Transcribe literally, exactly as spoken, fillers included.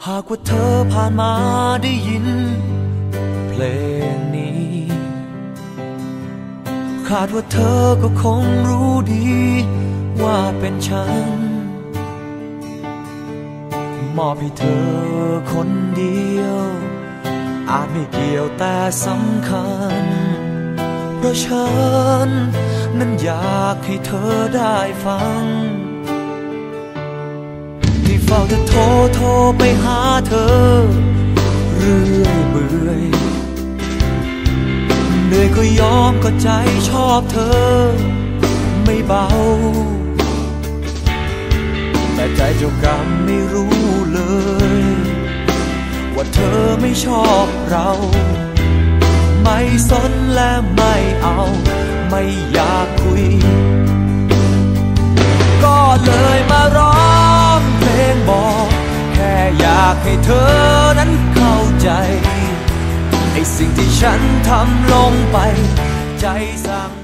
หากว่าเธอผ่านมาได้ยินเพลงนี้คาดว่าเธอก็คงรู้ดีว่าเป็นฉันมอบให้เธอคนเดียวอาจไม่เกี่ยวแต่สำคัญเพราะฉันนั้นอยากให้เธอได้ฟังที่เฝ้าจะโทรโทรไปหาเธอเรื่อยเบื่อเหนื่อยก็ยอมก็ใจชอบเธอไม่เบาแต่ใจเจ้ากรรมไม่รู้เลยว่าเธอไม่ชอบเราไม่สนและไม่เอาไม่อยากคุยก็เลยมาร้องเพลงบอกแค่อยากให้เธอนั้นเข้าใจไอ้สิ่งที่ฉันทำลงไปใจสั่ง